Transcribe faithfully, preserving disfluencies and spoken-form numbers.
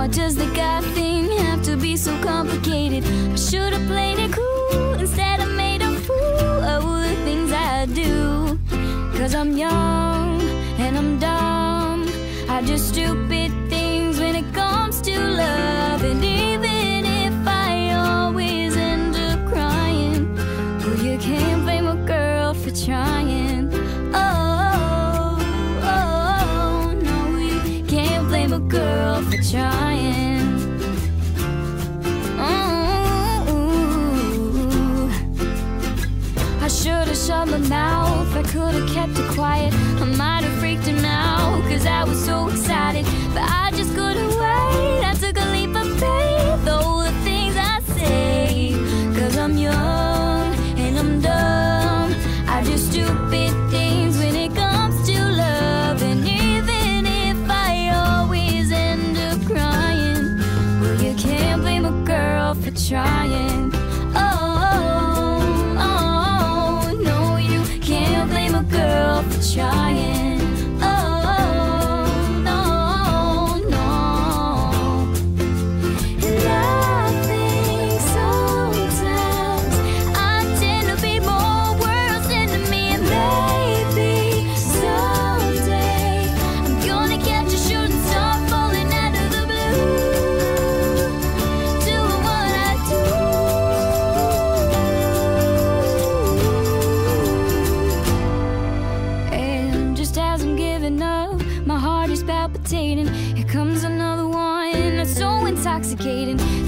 Why does the God thing have to be so complicated? I should've played it cool, instead I made a fool of the things I do. Cause I'm young and I'm dumb, I do stupid things when it comes to love. And even if I always end up crying, well, you can't blame a girl for trying. Oh, oh, no, you can't blame a girl for trying. I should've shut my mouth, I could've kept it quiet. I might've freaked him out, cause I was so excited. But I just couldn't wait, I took a leap of faith. All the things I say, cause I'm young and I'm dumb, I do stupid things when it comes to love. And even if I always end up crying, well, you can't blame a girl for trying. Girl for trying. Oh, no, no. And I think sometimes I tend to be more worse than me. And maybe someday I'm gonna catch a shooting star falling out of the blue, doing what I do. As I'm giving up, my heart is palpitating. Here comes another one that's so intoxicating.